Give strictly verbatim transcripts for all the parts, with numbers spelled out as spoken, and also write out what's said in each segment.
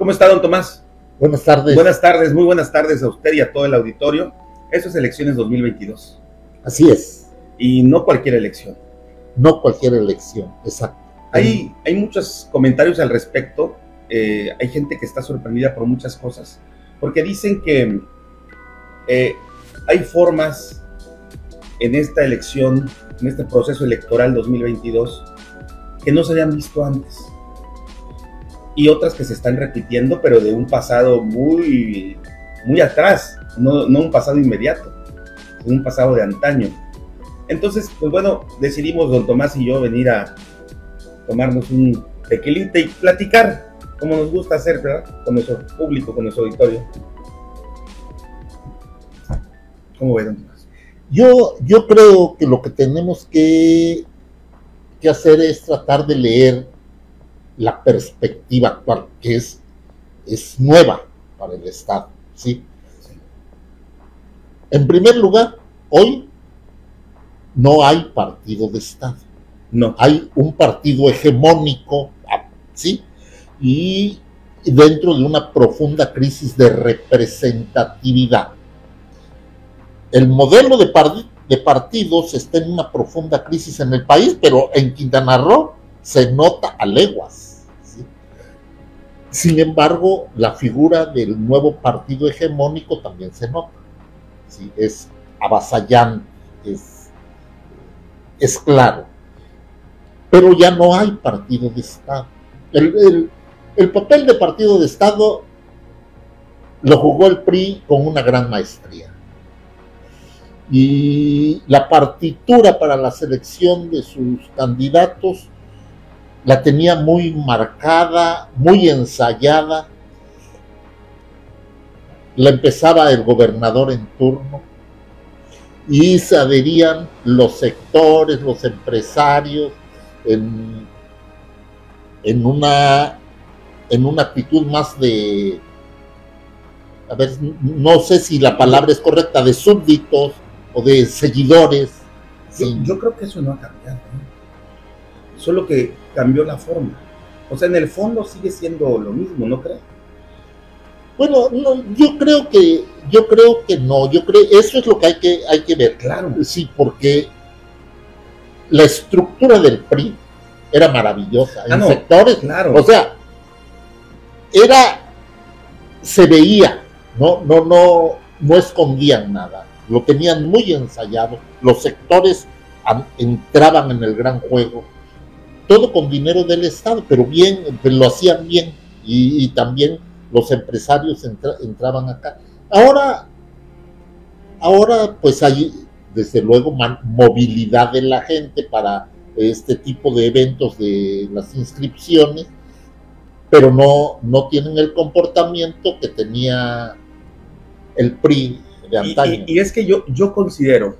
¿Cómo está, don Tomás? Buenas tardes. Buenas tardes, muy buenas tardes a usted y a todo el auditorio. Eso es elecciones dos mil veintidós. Así es. Y no cualquier elección. No cualquier elección, exacto. Hay, hay muchos comentarios al respecto. Eh, hay gente que está sorprendida por muchas cosas. Porque dicen que eh, hay formas en esta elección, en este proceso electoral dos mil veintidós, que no se habían visto antes. Y otras que se están repitiendo, pero de un pasado muy, muy atrás, no, no un pasado inmediato, sino un pasado de antaño. Entonces, pues bueno, decidimos don Tomás y yo venir a tomarnos un tequilita y platicar, como nos gusta hacer, ¿verdad? Con nuestro público, con nuestro auditorio. ¿Cómo ve, don Tomás? Yo, yo creo que lo que tenemos que, que hacer es tratar de leer la perspectiva actual, que es, es nueva para el Estado, ¿sí? Sí. En primer lugar, hoy no hay partido de Estado. No. Hay un partido hegemónico, ¿sí? Y dentro de una profunda crisis de representatividad. El modelo de, part de partidos está en una profunda crisis en el país, pero en Quintana Roo se nota a leguas, ¿sí? Sin embargo, la figura del nuevo partido hegemónico también se nota, ¿sí? Es avasallante, es, es claro. Pero ya no hay partido de Estado. El, el, el papel de partido de Estado lo jugó el P R I con una gran maestría. Y la partitura para la selección de sus candidatos la tenía muy marcada, muy ensayada. La empezaba el gobernador en turno y se adherían los sectores, los empresarios en, en una en una actitud más de, a ver, no sé si la palabra es correcta, de súbditos o de seguidores. Yo, Sí. yo creo que eso no ha cambiado, ¿no? Solo que cambió la forma. O sea, en el fondo sigue siendo lo mismo, ¿no crees? Bueno, no, yo creo que, yo creo que no, yo creo, eso es lo que hay que, hay que ver. Claro. Sí, porque la estructura del P R I era maravillosa, Ah, en no, sectores, claro. O sea, era, se veía, no, no, no, no escondían nada, lo tenían muy ensayado, los sectores entraban en el gran juego, todo con dinero del Estado, pero bien, lo hacían bien, y, y también los empresarios entra, entraban acá. Ahora, ahora pues hay desde luego man, movilidad de la gente para este tipo de eventos de las inscripciones, pero no, no tienen el comportamiento que tenía el P R I de antaño. Y, y, y es que yo, yo considero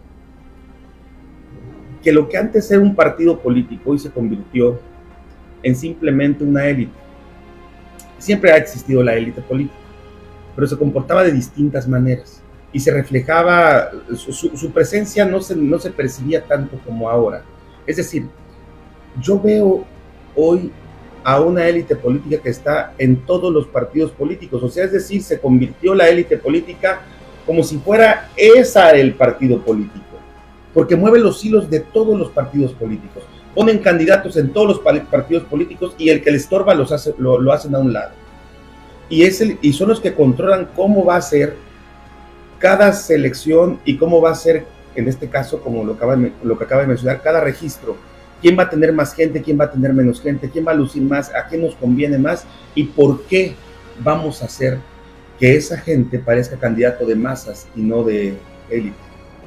que lo que antes era un partido político hoy se convirtió en simplemente una élite. Siempre ha existido la élite política, pero se comportaba de distintas maneras y se reflejaba, su, su, su presencia no se, no se percibía tanto como ahora. Es decir, yo veo hoy a una élite política que está en todos los partidos políticos, o sea, es decir, se convirtió la élite política como si fuera esa el partido político, porque mueve los hilos de todos los partidos políticos, ponen candidatos en todos los partidos políticos y el que les estorba los hace, lo, lo hacen a un lado, y, es el, y son los que controlan cómo va a ser cada selección y cómo va a ser, en este caso, como lo, acaba, lo que acaba de mencionar, cada registro. ¿Quién va a tener más gente? ¿Quién va a tener menos gente? ¿Quién va a lucir más? ¿A quién nos conviene más? ¿Y por qué vamos a hacer que esa gente parezca candidato de masas y no de élite?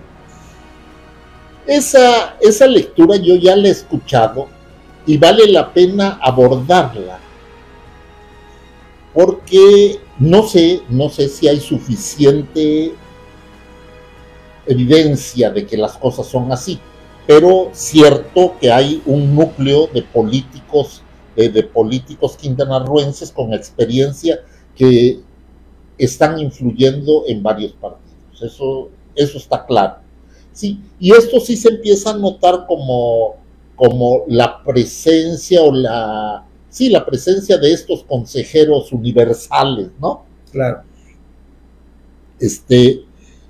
Esa, esa lectura yo ya la he escuchado y vale la pena abordarla, porque no sé, no sé si hay suficiente evidencia de que las cosas son así. Pero cierto que hay un núcleo de políticos, de, de políticos quintanarroenses con experiencia que están influyendo en varios partidos. Eso, eso está claro. Sí, y esto sí se empieza a notar como, como la presencia o la, sí, la presencia de estos consejeros universales, ¿no? Claro. Este,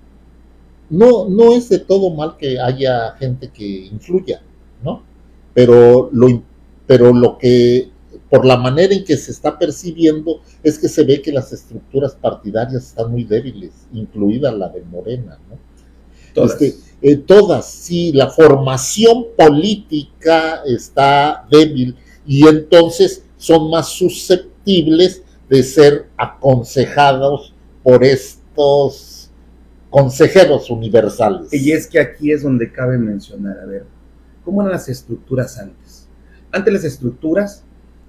no, no es de todo mal que haya gente que influya, ¿no? Pero lo, pero lo que, por la manera en que se está percibiendo, es que se ve que las estructuras partidarias están muy débiles, incluida la de Morena, ¿no? Todas. Este, eh, todas, sí, la formación política está débil y entonces son más susceptibles de ser aconsejados por estos consejeros universales. Y es que aquí es donde cabe mencionar, a ver, ¿cómo eran las estructuras antes? Antes las estructuras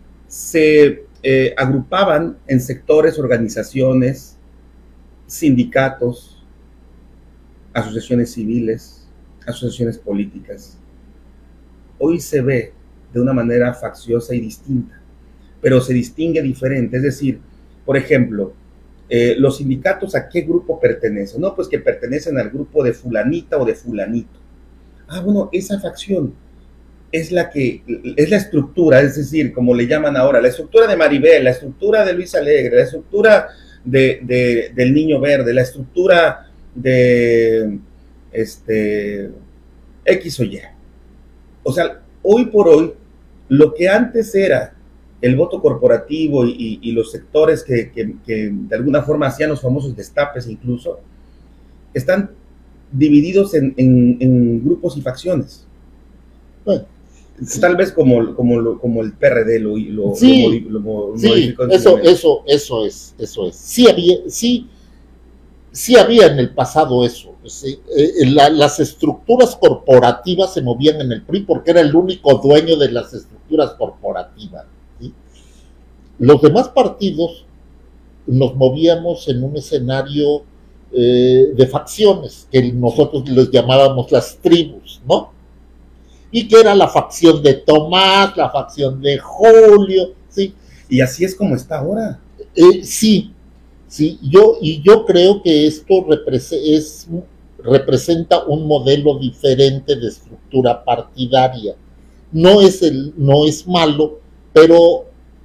se eh, agrupaban en sectores, organizaciones, sindicatos, asociaciones civiles, asociaciones políticas. Hoy se ve de una manera facciosa y distinta, pero se distingue diferente. Es decir, por ejemplo, eh, los sindicatos, ¿a qué grupo pertenecen? No, pues que pertenecen al grupo de fulanita o de fulanito. Ah, bueno, esa facción es la que, es la estructura, es decir, como le llaman ahora, la estructura de Maribel, la estructura de Luis Alegre, la estructura de, de, del Niño Verde, la estructura de este X o Y. O sea, hoy por hoy, lo que antes era el voto corporativo y, y, y los sectores que, que, que de alguna forma hacían los famosos destapes incluso, están divididos en, en, en grupos y facciones. Bueno, sí. Tal vez como, como, como el P R D lo, lo, sí, lo, lo, lo sí, eso, eso, eso es, eso es. Sí había, sí, sí había en el pasado eso. Sí, eh, la, las estructuras corporativas se movían en el P R I porque era el único dueño de las estructuras corporativas. ¿Sí? Los demás partidos nos movíamos en un escenario eh, de facciones, que nosotros les llamábamos las tribus, ¿no? Y que era la facción de Tomás, la facción de Julio, ¿sí? Y así es como está ahora. Eh, sí, sí, yo, y yo creo que esto represe, es, representa un modelo diferente de estructura partidaria. No es, el, no es malo, pero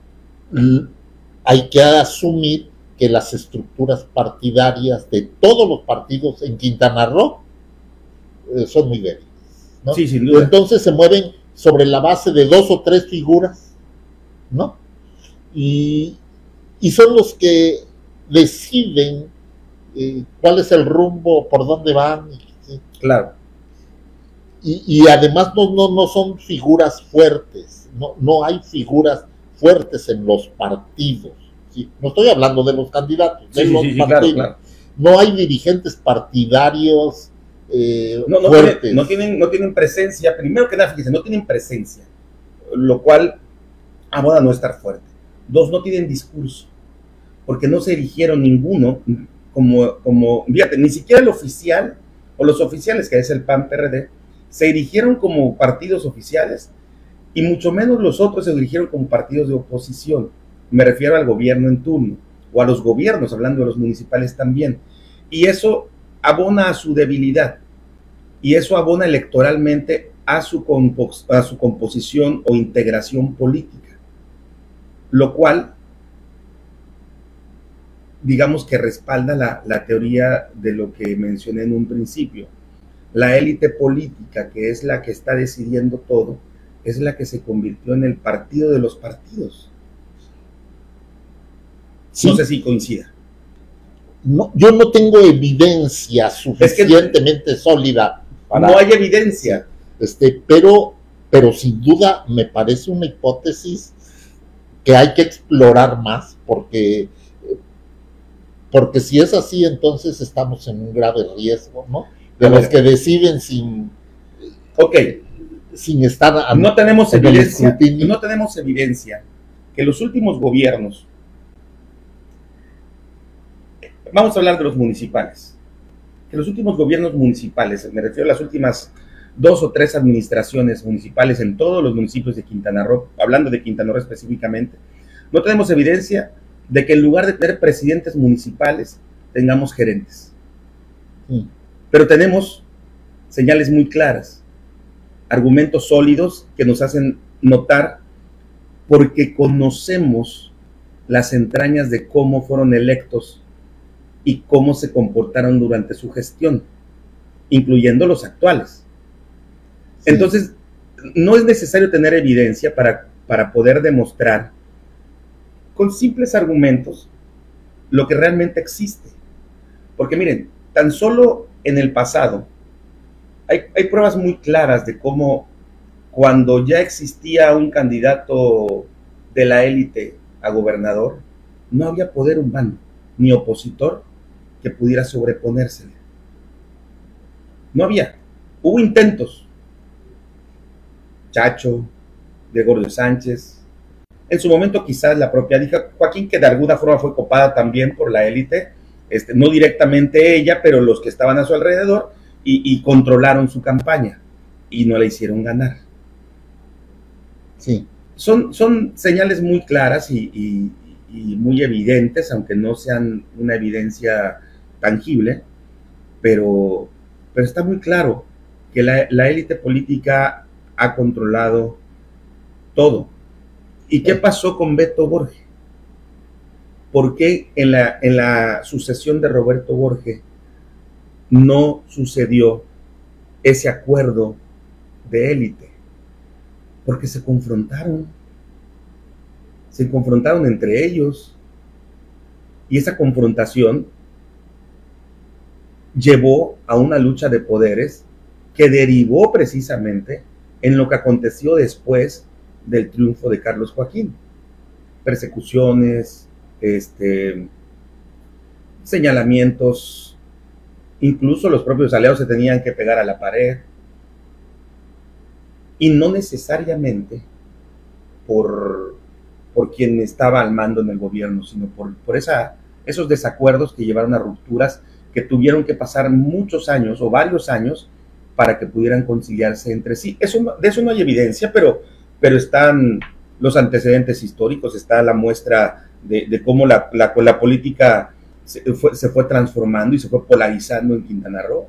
hay que asumir que las estructuras partidarias de todos los partidos en Quintana Roo eh, son muy débiles, ¿no? Sí, sin duda. Entonces se mueven sobre la base de dos o tres figuras, ¿no? Y, y son los que deciden eh, cuál es el rumbo, por dónde van. ¿Sí? Claro. Y, y además no, no, no son figuras fuertes, no, no hay figuras fuertes en los partidos. ¿Sí? No estoy hablando de los candidatos, de sí, los sí, sí, partidos. claro, claro. No hay dirigentes partidarios eh, no, no fuertes. Tienen, no, tienen, no tienen presencia, primero que nada, fíjense, no tienen presencia, lo cual abona no estar fuerte. Dos, no tienen discurso, porque no se erigieron ninguno como, como, fíjate, ni siquiera el oficial, o los oficiales, que es el P A N P R D, se erigieron como partidos oficiales, y mucho menos los otros se erigieron como partidos de oposición. Me refiero al gobierno en turno, o a los gobiernos, hablando de los municipales también. Y eso abona a su debilidad, y eso abona electoralmente a su, compos a su composición o integración política, lo cual, digamos que respalda la, la teoría de lo que mencioné en un principio. La élite política, que es la que está decidiendo todo, es la que se convirtió en el partido de los partidos. Sí. No sé si coincida. No, yo no tengo evidencia suficientemente es que sólida. Para, no hay evidencia. Este, pero, pero sin duda me parece una hipótesis que hay que explorar más, porque, porque si es así, entonces estamos en un grave riesgo, ¿no? De los que deciden sin... Ok. sin estar a, no tenemos evidencia, no tenemos evidencia que los últimos gobiernos, vamos a hablar de los municipales, que los últimos gobiernos municipales, me refiero a las últimas dos o tres administraciones municipales en todos los municipios de Quintana Roo, hablando de Quintana Roo específicamente, no tenemos evidencia de que en lugar de tener presidentes municipales, tengamos gerentes. Sí. Pero tenemos señales muy claras, argumentos sólidos que nos hacen notar porque conocemos las entrañas de cómo fueron electos y cómo se comportaron durante su gestión, incluyendo los actuales. Sí. Entonces, no es necesario tener evidencia para, para poder demostrar con simples argumentos lo que realmente existe. Porque miren, tan solo en el pasado hay, hay pruebas muy claras de cómo cuando ya existía un candidato de la élite a gobernador, no había poder humano ni opositor que pudiera sobreponérsele. No había. Hubo intentos. Chacho, Gregorio Sánchez, en su momento quizás la propia hija Joaquín, que de alguna forma fue copada también por la élite, este, no directamente ella, pero los que estaban a su alrededor, y, y controlaron su campaña, y no la hicieron ganar. Sí. Son, son señales muy claras y, y, y muy evidentes, aunque no sean una evidencia tangible, pero, pero está muy claro que la, la élite política ha controlado todo. ¿Y qué pasó con Beto Borges? ¿Por qué en la, en la sucesión de Roberto Borges no sucedió ese acuerdo de élite? Porque se confrontaron, se confrontaron entre ellos, y esa confrontación llevó a una lucha de poderes que derivó precisamente en lo que aconteció después del triunfo de Carlos Joaquín. Persecuciones, este, señalamientos, incluso los propios aliados se tenían que pegar a la pared, y no necesariamente por, por quien estaba al mando en el gobierno, sino por, por esa, esos desacuerdos que llevaron a rupturas que tuvieron que pasar muchos años o varios años para que pudieran conciliarse entre sí. Eso, de eso no hay evidencia, pero, pero están los antecedentes históricos, está la muestra de, de cómo la, la, la política se fue, se fue transformando y se fue polarizando en Quintana Roo.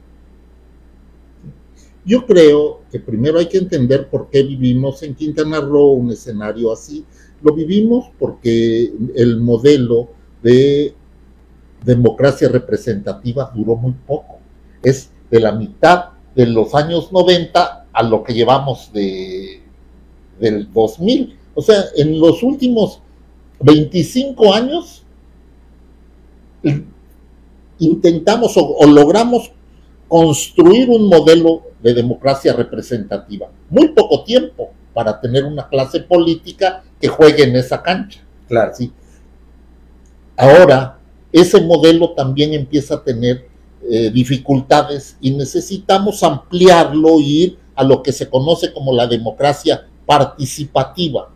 Yo creo que primero hay que entender por qué vivimos en Quintana Roo un escenario así. Lo vivimos porque el modelo de democracia representativa duró muy poco. Es de la mitad de los años noventa a lo que llevamos de, del dos mil. O sea, en los últimos veinticinco años intentamos o, o logramos construir un modelo de democracia representativa. Muy poco tiempo para tener una clase política que juegue en esa cancha. Claro, sí. Ahora, ese modelo también empieza a tener eh, dificultades y necesitamos ampliarlo y ir a lo que se conoce como la democracia participativa.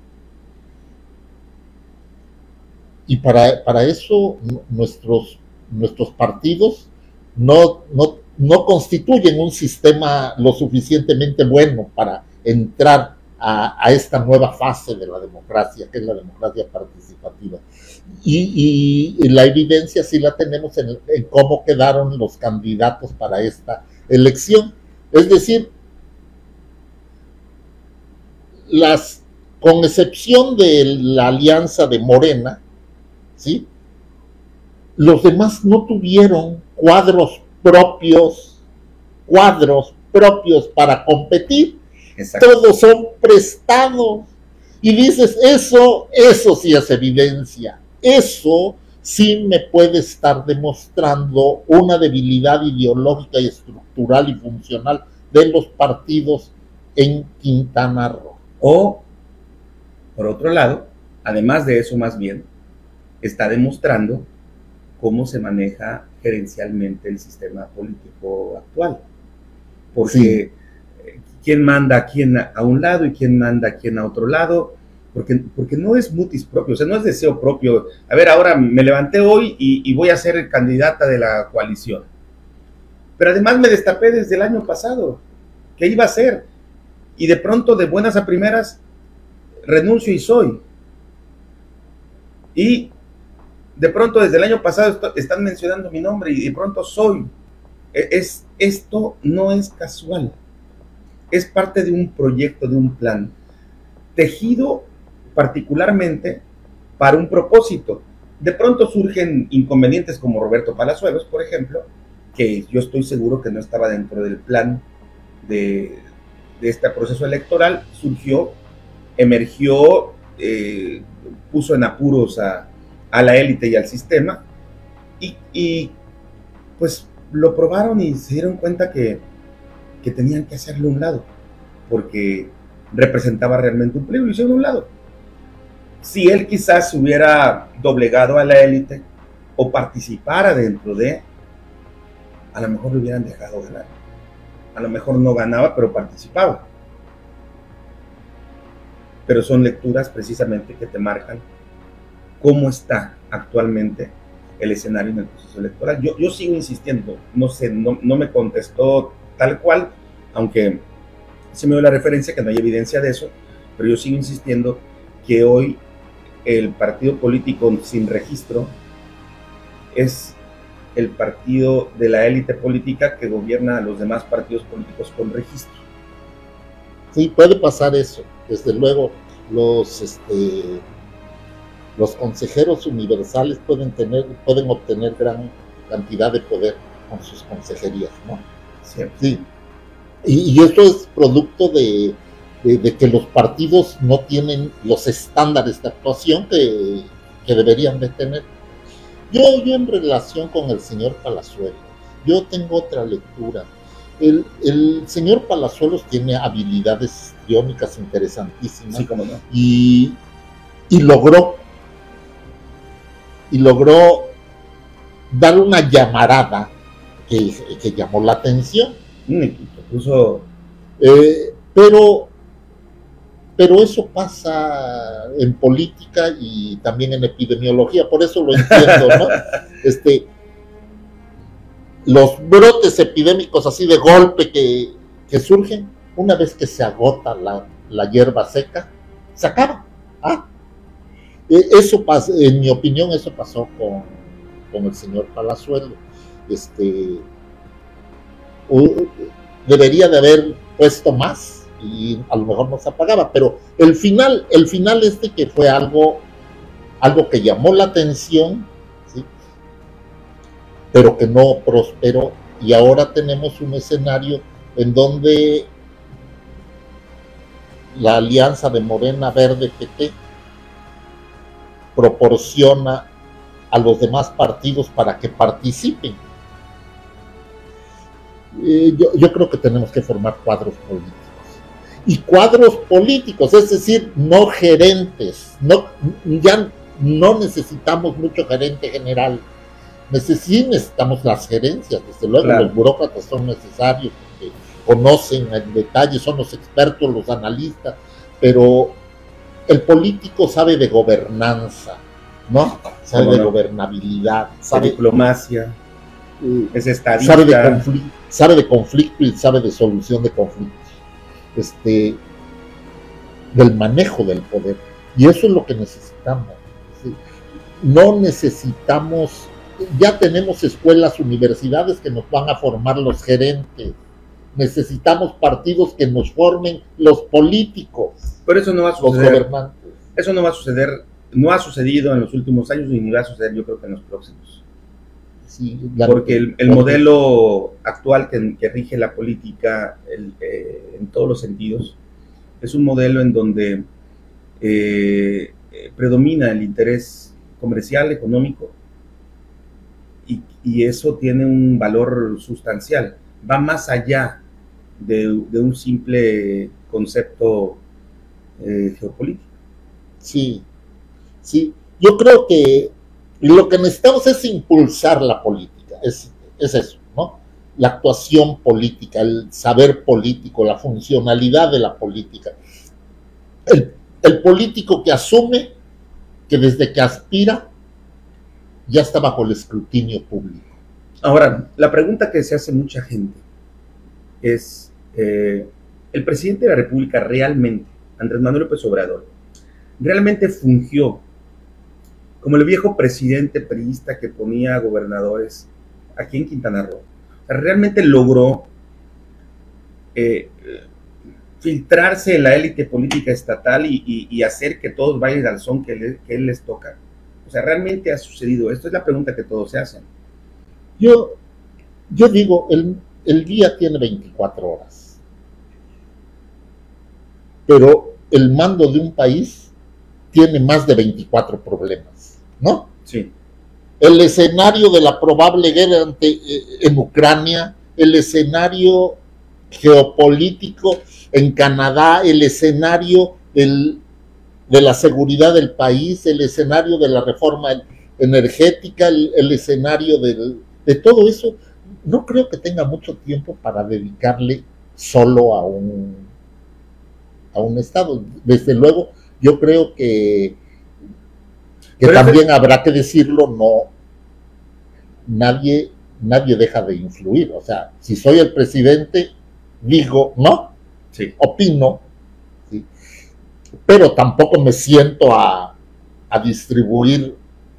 Y para, para eso nuestros, nuestros partidos no, no, no constituyen un sistema lo suficientemente bueno para entrar a, a esta nueva fase de la democracia, que es la democracia participativa. Y, y, y la evidencia sí la tenemos en, en cómo quedaron los candidatos para esta elección. Es decir, las, con excepción de la alianza de Morena, ¿sí?, los demás no tuvieron cuadros propios, cuadros propios para competir. Exacto. Todos son prestados. Y dices, eso, eso sí es evidencia. Eso sí me puede estar demostrando una debilidad ideológica y estructural y funcional de los partidos en Quintana Roo. O, por otro lado, además de eso más bien, está demostrando cómo se maneja gerencialmente el sistema político actual. Porque sí, quién manda a quién a un lado y quién manda a quién a otro lado, porque, porque no es mutis propio, o sea, no es deseo propio. A ver, ahora me levanté hoy y, y voy a ser candidata de la coalición. Pero además me destapé desde el año pasado, ¿qué iba a hacer? Y de pronto, de buenas a primeras, renuncio y soy. Y de pronto desde el año pasado están mencionando mi nombre y de pronto soy. Es, esto no es casual. Es parte de un proyecto, de un plan, tejido particularmente para un propósito. De pronto surgen inconvenientes como Roberto Palazuelos, por ejemplo, que yo estoy seguro que no estaba dentro del plan de, de este proceso electoral, surgió, emergió, eh, puso en apuros a, a la élite y al sistema, y, y pues lo probaron y se dieron cuenta que, que tenían que hacerlo a un lado, porque representaba realmente un peligro, y hicieron a un lado. Si él quizás hubiera doblegado a la élite o participara dentro de, a lo mejor lo hubieran dejado ganar. A lo mejor no ganaba, pero participaba. Pero son lecturas precisamente que te marcan cómo está actualmente el escenario en el proceso electoral. Yo, yo sigo insistiendo, no sé, no, no me contestó tal cual, aunque se me dio la referencia que no hay evidencia de eso, pero yo sigo insistiendo que hoy el partido político sin registro es el partido de la élite política que gobierna a los demás partidos políticos con registro. Sí, puede pasar eso. Desde luego, los, este, los consejeros universales pueden, tener, pueden obtener gran cantidad de poder con sus consejerías, ¿no? Sí. Sí. Y, y esto es producto de, de, de que los partidos no tienen los estándares de actuación que, que deberían de tener. Yo, yo en relación con el señor Palazuelos, yo tengo otra lectura. El, el señor Palazuelos tiene habilidades histriónicas interesantísimas, sí, cómo no. y, y logró y logró dar una llamarada que, que llamó la atención. Incluso, eh, pero pero eso pasa en política y también en epidemiología, por eso lo entiendo, ¿no? Este, los brotes epidémicos así de golpe que, que surgen, una vez que se agota la, la hierba seca, se acaba. Ah, eso pasa, en mi opinión, eso pasó con, con el señor Palazuelos. Este, uh, debería de haber puesto más y a lo mejor no se apagaba, pero el final, el final este que fue algo, algo que llamó la atención, ¿sí? Pero que no prosperó, y ahora tenemos un escenario en donde la alianza de Morena Verde P T proporciona a los demás partidos para que participen. Eh, yo, yo creo que tenemos que formar cuadros políticos. Y cuadros políticos, es decir, no gerentes. No, ya no necesitamos mucho gerente general. Neces- necesitamos las gerencias, desde luego, claro. Los burócratas son necesarios, porque conocen en detalle, son los expertos, los analistas, pero el político sabe de gobernanza, ¿no? Sabe de no? gobernabilidad, sabe de diplomacia, eh, es estadista, sabe de, conflicto, sabe de conflicto y sabe de solución de conflictos, este, del manejo del poder, y eso es lo que necesitamos. ¿Sí? No necesitamos, ya tenemos escuelas, universidades que nos van a formar los gerentes. Necesitamos partidos que nos formen los políticos. Pero eso no va a suceder. Los gobernantes. Eso no va a suceder, no ha sucedido en los últimos años y ni va a suceder, yo creo que en los próximos. Sí, porque el, el modelo actual que, que rige la política el, eh, en todos los sentidos es un modelo en donde eh, eh, predomina el interés comercial, económico, y, y eso tiene un valor sustancial. Va más allá de, de un simple concepto eh, geopolítico. Sí, sí. Yo creo que lo que necesitamos es impulsar la política, es, es eso, ¿no? La actuación política, el saber político, la funcionalidad de la política. El, el político que asume que desde que aspira ya está bajo el escrutinio público. Ahora, la pregunta que se hace mucha gente es, eh, ¿el presidente de la República realmente, Andrés Manuel López Obrador, realmente fungió como el viejo presidente priista que ponía gobernadores aquí en Quintana Roo? ¿Realmente logró eh, filtrarse en la élite política estatal y, y, y hacer que todos vayan al son que, le, que él les toca. O sea, ¿realmente ha sucedido esto? Es la pregunta que todos se hacen. Yo, yo digo, el, el día tiene veinticuatro horas, pero el mando de un país tiene más de veinticuatro problemas, ¿no? Sí. El escenario de la probable guerra ante, en Ucrania, el escenario geopolítico en Canadá, el escenario del, de la seguridad del país, el escenario de la reforma energética, el, el escenario del, de todo eso. No creo que tenga mucho tiempo para dedicarle solo a un, a un estado. Desde luego, yo creo que, que también es... habrá que decirlo, no, nadie, nadie deja de influir. O sea, si soy el presidente, digo, ¿no? Sí. Opino, ¿sí? Pero tampoco me siento a, a distribuir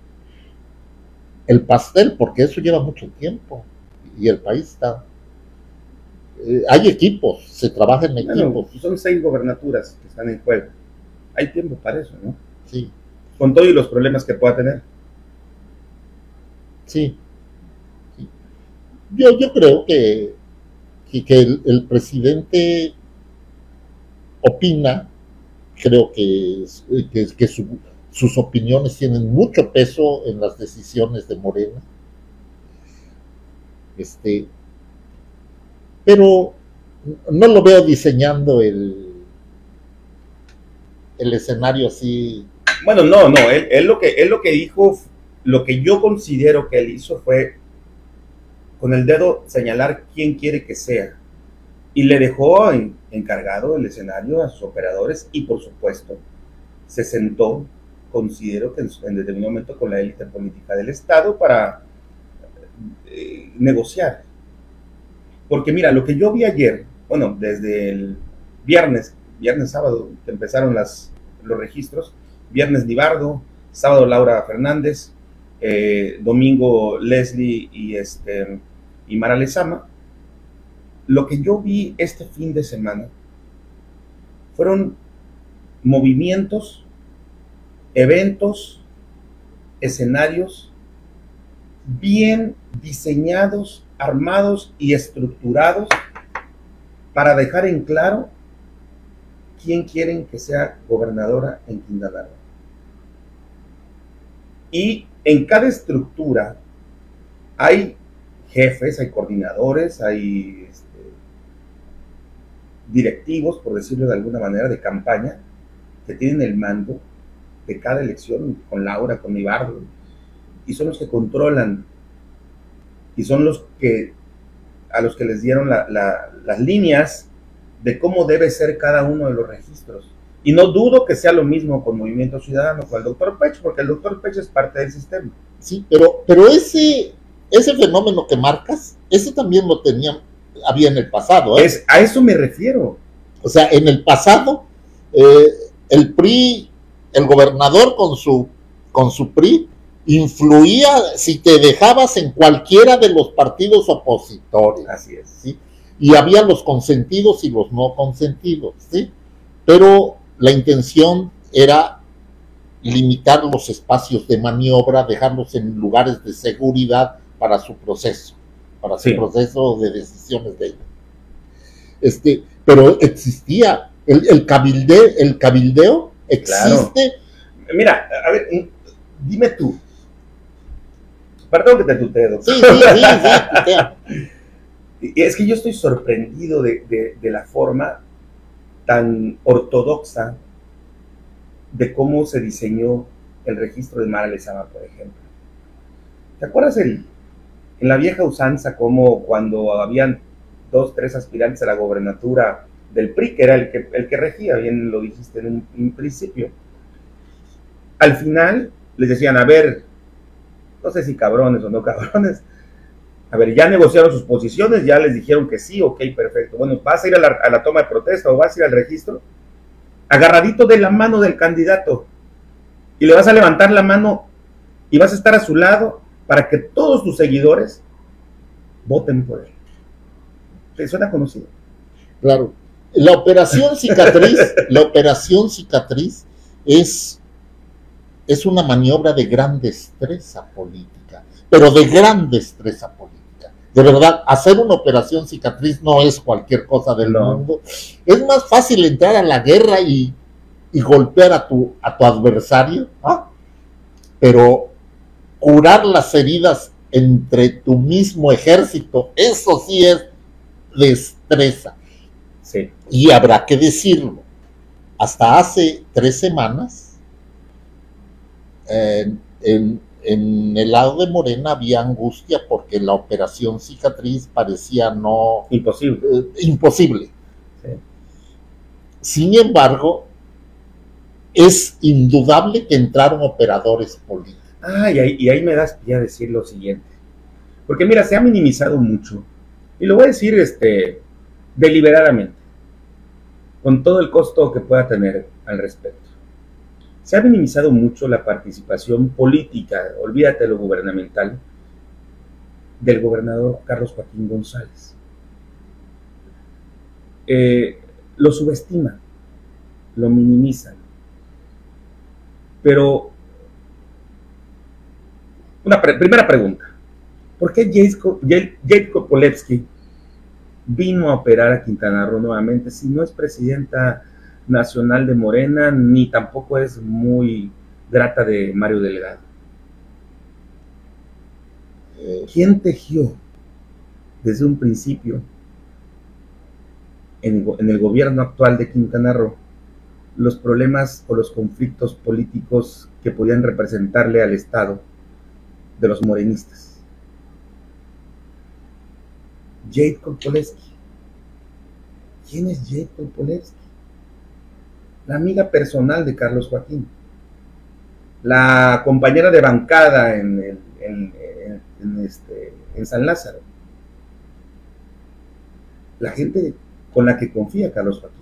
el pastel, porque eso lleva mucho tiempo y el país está... Eh, hay equipos, se trabaja en equipos. Bueno, son seis gobernaturas que están en juego. Hay tiempo para eso, ¿no? Sí. Con todos los problemas que pueda tener. Sí. sí. Yo, yo creo que, que, que el, el presidente opina, creo que, que, que su, sus opiniones tienen mucho peso en las decisiones de Morena. Este, pero no lo veo diseñando el, el escenario así. Bueno, no, no, él, él, lo que, él lo que dijo, lo que yo considero que él hizo fue con el dedo señalar quién quiere que sea. Y le dejó en, encargado el escenario a sus operadores y, por supuesto, se sentó, considero que en, en determinado momento, con la élite política del Estado para eh, negociar. Porque mira, lo que yo vi ayer, bueno, desde el viernes, viernes, sábado, que empezaron las, los registros, viernes Libardo, sábado Laura Fernández, eh, domingo Leslie y, este, y Mara Lezama. Lo que yo vi este fin de semana fueron movimientos, eventos, escenarios bien diseñados, armados y estructurados para dejar en claro quién quieren que sea gobernadora en Quintana Roo. Y en cada estructura hay jefes, hay coordinadores, hay este, directivos, por decirlo de alguna manera, de campaña, que tienen el mando de cada elección, con Laura, con Libardo, y son los que controlan, y son los que, a los que les dieron la, la, las líneas de cómo debe ser cada uno de los registros. Y no dudo que sea lo mismo con Movimiento Ciudadano, con el doctor Pech, porque el doctor Pech es parte del sistema. Sí, pero, pero ese, ese fenómeno que marcas, ese también lo tenía, había en el pasado. ¿eh? Es, a eso me refiero. O sea, en el pasado, eh, el P R I, el gobernador con su, con su P R I, influía si te dejabas en cualquiera de los partidos opositores. Así es. ¿sí? Y había los consentidos y los no consentidos, ¿sí? Pero la intención era limitar los espacios de maniobra, dejarlos en lugares de seguridad para su proceso, para su sí. proceso de decisiones de ellos. Este, pero existía, el, el, cabildeo, el cabildeo existe. Claro. Mira, a ver, dime tú, perdón que te tutee, doctor. Sí, sí, sí, sí, tutea. Y es que yo estoy sorprendido de, de, de la forma tan ortodoxa de cómo se diseñó el registro de Mara Lezama, por ejemplo. ¿Te acuerdas el, en la vieja usanza cómo cuando habían dos, tres aspirantes a la gobernatura del P R I, que era el que, el que regía, bien lo dijiste en un, en un principio, al final les decían, a ver, no sé si cabrones o no cabrones, a ver, ya negociaron sus posiciones, ya les dijeron que sí, ok, perfecto. Bueno, ¿vas a ir a la, a la toma de protesta o vas a ir al registro? Agarradito de la mano del candidato. Y le vas a levantar la mano y vas a estar a su lado para que todos tus seguidores voten por él. ¿Te suena conocido? Claro. La operación cicatriz, la operación cicatriz es, es una maniobra de gran destreza política, pero de gran destreza política. De verdad, hacer una operación cicatriz no es cualquier cosa del No. mundo. Es más fácil entrar a la guerra y, y golpear a tu, a tu adversario, ¿ah? Pero curar las heridas entre tu mismo ejército, eso sí es destreza. Sí. Y habrá que decirlo, hasta hace tres semanas, eh, en, en el lado de Morena había angustia porque la operación cicatriz parecía no... Imposible. Eh, imposible. Sí. Sin embargo, es indudable que entraron operadores políticos. Ah, y ahí, y ahí me das pie a decir lo siguiente. Porque mira, se ha minimizado mucho, y lo voy a decir este, deliberadamente, con todo el costo que pueda tener al respecto. Se ha minimizado mucho la participación política, olvídate de lo gubernamental, del gobernador Carlos Joaquín González. Eh, lo subestiman, lo minimizan. Pero, una pre primera pregunta, ¿por qué Jade Kopolevsky vino a operar a Quintana Roo nuevamente si no es presidenta nacional de Morena, ni tampoco es muy grata de Mario Delgado? ¿Quién tejió desde un principio en, en el gobierno actual de Quintana Roo los problemas o los conflictos políticos que podían representarle al Estado de los morenistas? Jade Kopolevsky. ¿Quién es Jade Kopolevsky? La amiga personal de Carlos Joaquín, la compañera de bancada en, el, en, en, en, este, en San Lázaro, la gente con la que confía Carlos Joaquín.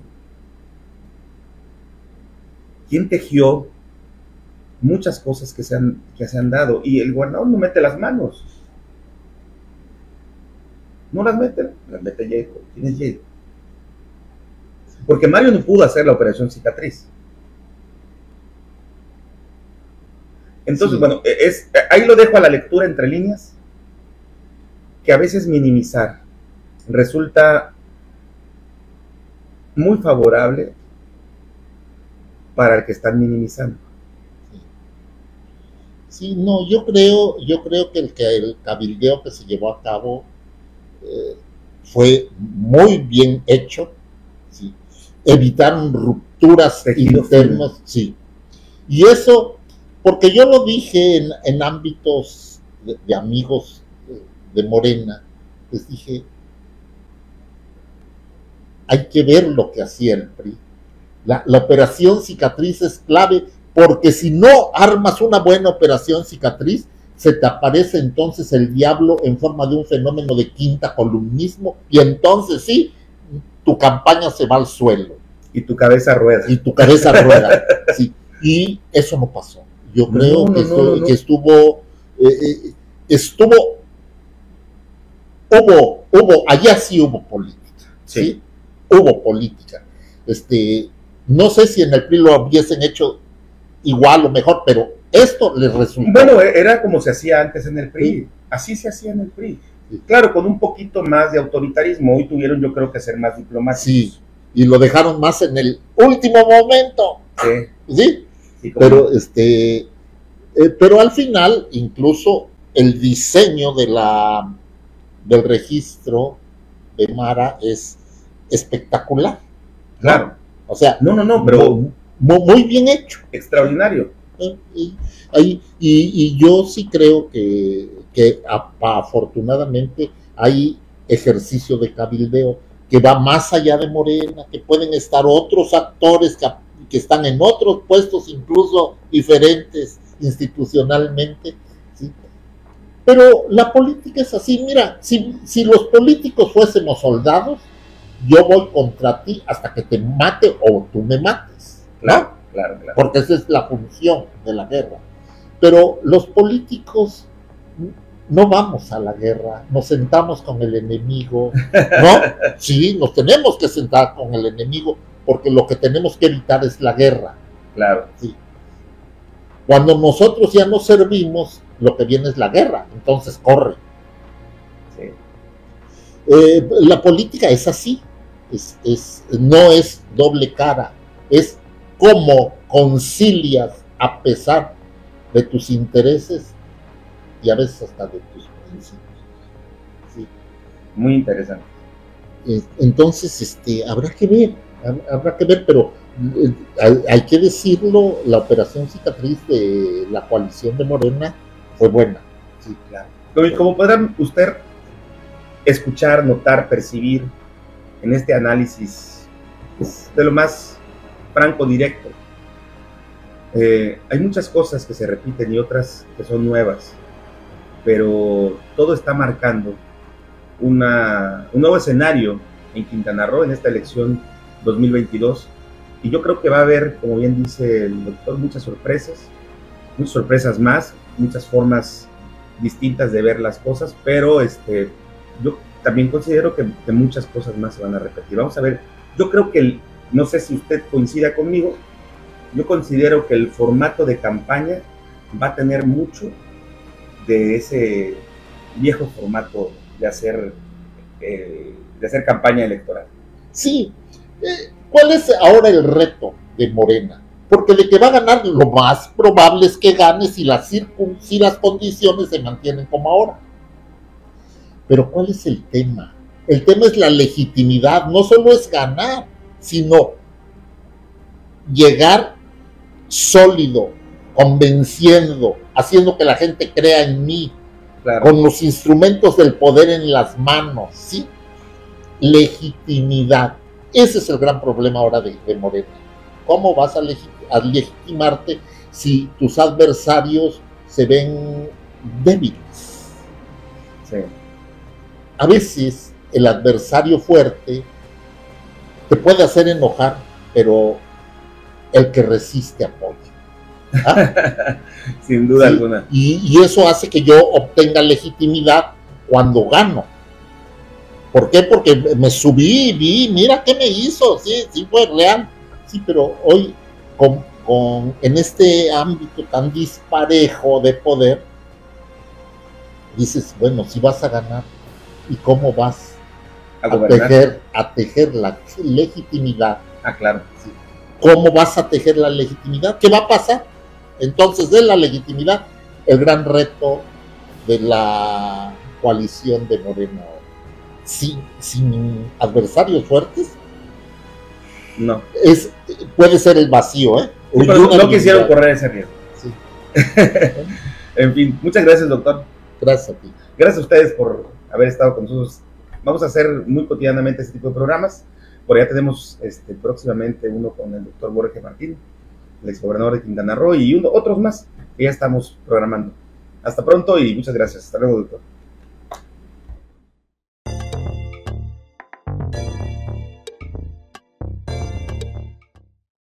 ¿Quién tejió muchas cosas que se han, que se han dado? Y el gobernador no mete las manos. No las mete, las mete Jade. ¿Quién es Jade? Porque Mario no pudo hacer la operación cicatriz. Entonces, sí. bueno, es, ahí lo dejo a la lectura entre líneas, que a veces minimizar resulta muy favorable para el que están minimizando. Sí, no, yo creo, yo creo que el, que el cabildeo que se llevó a cabo eh, fue muy bien hecho, ¿sí? Evitaron rupturas Tejido internas, fino. Sí, y eso, porque yo lo dije en, en ámbitos de, de amigos de, de Morena, les dije, hay que ver lo que hacía el P R I. La, la operación cicatriz es clave, porque si no armas una buena operación cicatriz, se te aparece entonces el diablo en forma de un fenómeno de quinta columnismo, y entonces sí, tu campaña se va al suelo. Y tu cabeza rueda. Y tu cabeza rueda, sí. Y eso no pasó. Yo creo no, no, que, estuvo, no, no. que estuvo, eh, estuvo, hubo, hubo, allá sí hubo política, ¿sí? ¿sí? Hubo política. Este, no sé si en el P R I lo hubiesen hecho igual o mejor, pero esto les resultó. Bueno, era como se hacía antes en el P R I, sí. Así se hacía en el P R I. Sí. Claro, con un poquito más de autoritarismo, hoy tuvieron yo creo que ser más diplomáticos. Sí, y lo dejaron más en el último momento. Sí. ¿Sí? Sí, pero, este, eh, pero al final, incluso el diseño de la, del registro de Mara es espectacular. Claro. ¿No? O sea, no, no, no, pero muy, muy bien hecho. Extraordinario. Y, y, y, y yo sí creo que, que afortunadamente hay ejercicio de cabildeo que va más allá de Morena, que pueden estar otros actores que, que están en otros puestos incluso diferentes institucionalmente, ¿sí? Pero la política es así. Mira, si, si los políticos fuésemos soldados, yo voy contra ti hasta que te mate o tú me mates, ¿no? Claro, claro, claro. Porque esa es la función de la guerra. Pero los políticos no vamos a la guerra, nos sentamos con el enemigo, ¿no? Sí, nos tenemos que sentar con el enemigo, porque lo que tenemos que evitar es la guerra. Claro. Sí. Cuando nosotros ya no servimos, lo que viene es la guerra, entonces corre. Sí. Eh, la política es así, es, es, no es doble cara, es cómo concilias a pesar de tus intereses y a veces hasta de tus principios. Sí. Muy interesante. Entonces, este, habrá que ver, habrá que ver, pero eh, hay, hay que decirlo, la operación cicatriz de la coalición de Morena fue buena. Sí, claro. Como, como podrán usted escuchar, notar, percibir en este análisis, pues, de lo más franco, directo, eh, hay muchas cosas que se repiten y otras que son nuevas, pero todo está marcando una, un nuevo escenario en Quintana Roo en esta elección dos mil veintidós, y yo creo que va a haber, como bien dice el doctor, muchas sorpresas, muchas sorpresas más, muchas formas distintas de ver las cosas, pero este, yo también considero que, que muchas cosas más se van a repetir. Vamos a ver, yo creo que, el, no sé si usted coincida conmigo, yo considero que el formato de campaña va a tener mucho de ese viejo formato de hacer, eh, de hacer campaña electoral. Sí, eh, ¿cuál es ahora el reto de Morena? Porque de que va a ganar, lo más probable es que gane si las, circun, si las condiciones se mantienen como ahora. Pero ¿cuál es el tema? El tema es la legitimidad, no solo es ganar, sino llegar sólido, convenciendo, haciendo que la gente crea en mí, claro, con los instrumentos del poder en las manos, ¿sí? Legitimidad. Ese es el gran problema ahora de, de Morena. ¿Cómo vas a, legit a legitimarte si tus adversarios se ven débiles? Sí. A veces el adversario fuerte te puede hacer enojar, pero el que resiste apoya. ¿Ah? Sin duda ¿Sí? alguna. Y, y eso hace que yo obtenga legitimidad cuando gano. ¿Por qué? Porque me subí, vi, mira qué me hizo, sí, sí fue real. Sí, pero hoy, con, con, en este ámbito tan disparejo de poder, dices, bueno, si vas a ganar, ¿y cómo vas a, a tejer, a tejer la legitimidad? Ah, claro. Sí. ¿Cómo vas a tejer la legitimidad? ¿Qué va a pasar? Entonces, de la legitimidad, el gran reto de la coalición de Morena, sin, sin adversarios fuertes, no. Es, puede ser el vacío, ¿eh? Sí, pero no quisieron correr ese riesgo. Sí. En fin, muchas gracias, doctor. Gracias a ti. Gracias a ustedes por haber estado con nosotros. Vamos a hacer muy cotidianamente este tipo de programas. Por allá tenemos este, próximamente uno con el doctor Borja Martín, el exgobernador de Quintana Roo, y uno, otros más que ya estamos programando. Hasta pronto y muchas gracias. Hasta luego, doctor.